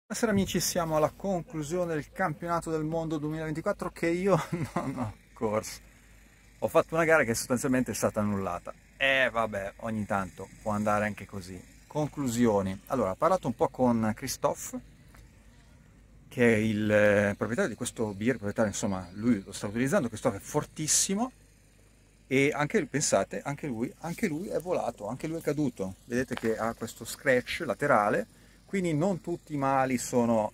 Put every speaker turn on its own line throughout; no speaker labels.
Buonasera amici, siamo alla conclusione del campionato del mondo 2024 che io non ho corso. Ho fatto una gara che sostanzialmente è stata annullata. E vabbè, ogni tanto può andare anche così. Conclusioni. Allora, ho parlato un po' con Christophe, che è il proprietario di questo beer, proprietario, insomma, lui lo sta utilizzando, Christophe è fortissimo e anche, pensate, anche lui è volato, anche lui è caduto. Vedete che ha questo scratch laterale, quindi non tutti i mali sono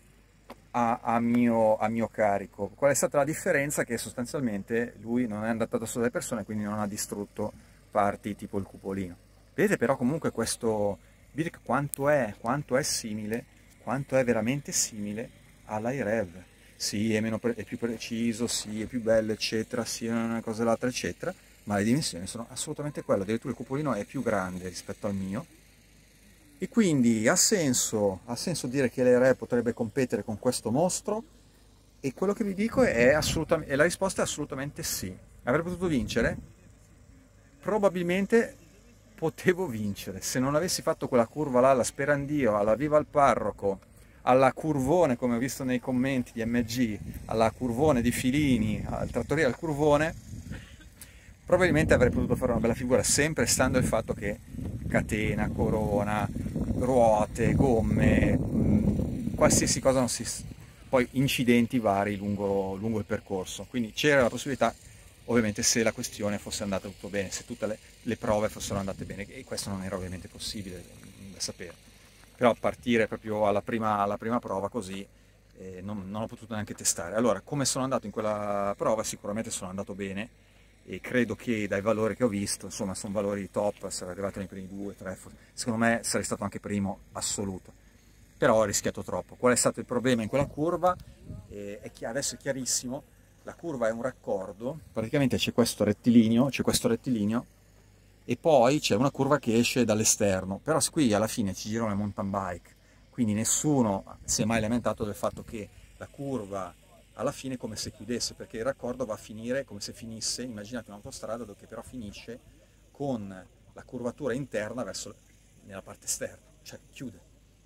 a mio carico. Qual è stata la differenza? Che sostanzialmente lui non è andato addosso alle persone, quindi non ha distrutto parti tipo il cupolino. Vedete però comunque questo Birk quanto è simile, quanto è veramente simile all'Irev. Sì, è più preciso, sì, è più bello, eccetera, sì, una cosa e l'altra, eccetera, ma le dimensioni sono assolutamente quelle. Addirittura il cupolino è più grande rispetto al mio, e quindi ha senso dire che l'Airé potrebbe competere con questo mostro, e quello che vi dico è assolutamente, e la risposta è assolutamente sì. Avrei potuto vincere? Probabilmente potevo vincere, se non avessi fatto quella curva là, alla Sperandio, alla Viva il Parroco, alla curvone, come ho visto nei commenti di MG, alla curvone di Filini, al trattoria al curvone, probabilmente avrei potuto fare una bella figura, sempre stando il fatto che catena, corona, ruote, gomme, qualsiasi cosa non si... poi incidenti vari lungo il percorso. Quindi c'era la possibilità, ovviamente, se la questione fosse andata tutto bene, se tutte le prove fossero andate bene, e questo non era ovviamente possibile da sapere. Però partire proprio alla prima prova così non ho potuto neanche testare. Allora, come sono andato in quella prova? Sicuramente sono andato bene, e credo che dai valori che ho visto, insomma, sono valori top, sarei arrivato nei primi 2, 3, secondo me sarei stato anche primo assoluto. Però ho rischiato troppo. Qual è stato il problema in quella curva? Adesso è chiarissimo, la curva è un raccordo, praticamente c'è questo rettilineo, e poi c'è una curva che esce dall'esterno, però qui alla fine ci girano le mountain bike, quindi nessuno si è mai lamentato del fatto che la curva alla fine è come se chiudesse, perché il raccordo va a finire come se finisse, immaginate un'autostrada che però finisce con la curvatura interna verso nella parte esterna, cioè chiude.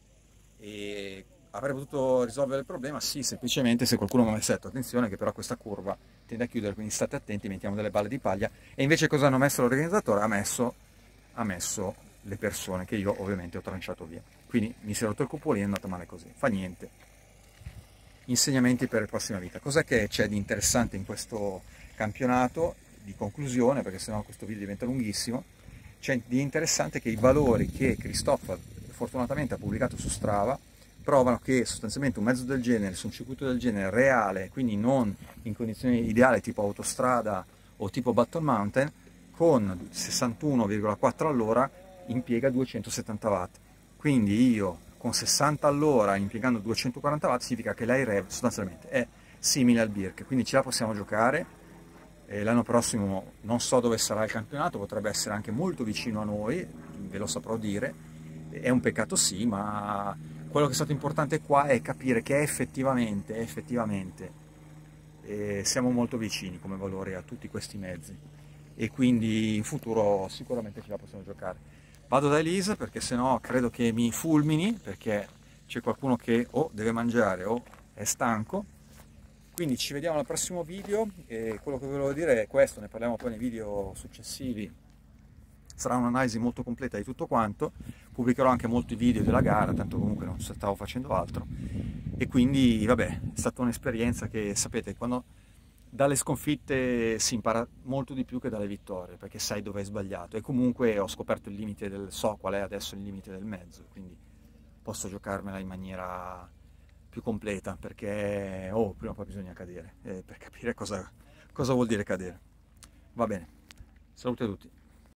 E avrei potuto risolvere il problema? Sì, semplicemente se qualcuno mi avesse detto attenzione che però questa curva tende a chiudere, quindi state attenti, mettiamo delle balle di paglia. E invece cosa hanno messo l'organizzatore? Ha messo le persone, che io ovviamente ho tranciato via. Quindi mi si è rotto il cupolino, è andata male così, fa niente. Insegnamenti per la prossima vita. Cos'è che c'è di interessante in questo campionato? Di conclusione, perché sennò questo video diventa lunghissimo. C'è di interessante che i valori che Christophe fortunatamente ha pubblicato su Strava provano che sostanzialmente un mezzo del genere, su un circuito del genere reale, quindi non in condizioni ideali tipo autostrada o tipo Battle Mountain, con 61,4 all'ora impiega 270 watt. Quindi io con 60 all'ora impiegando 240 watt significa che l'Irev sostanzialmente è simile al Birk, quindi ce la possiamo giocare. L'anno prossimo non so dove sarà il campionato, potrebbe essere anche molto vicino a noi, ve lo saprò dire. È un peccato sì, ma quello che è stato importante qua è capire che effettivamente siamo molto vicini come valore a tutti questi mezzi, e quindi in futuro sicuramente ce la possiamo giocare. Vado da Elisa perché sennò credo che mi fulmini, perché c'è qualcuno che o deve mangiare o è stanco. Quindi ci vediamo al prossimo video, e quello che volevo dire è questo, ne parliamo poi nei video successivi. Sarà un'analisi molto completa di tutto quanto, pubblicherò anche molti video della gara, tanto comunque non stavo facendo altro, e quindi vabbè, è stata un'esperienza che, sapete, quando dalle sconfitte si impara molto di più che dalle vittorie, perché sai dove hai sbagliato, e comunque ho scoperto il limite so qual è adesso il limite del mezzo, quindi posso giocarmela in maniera più completa, perché prima o poi bisogna cadere, per capire cosa vuol dire cadere. Va bene, salute a tutti.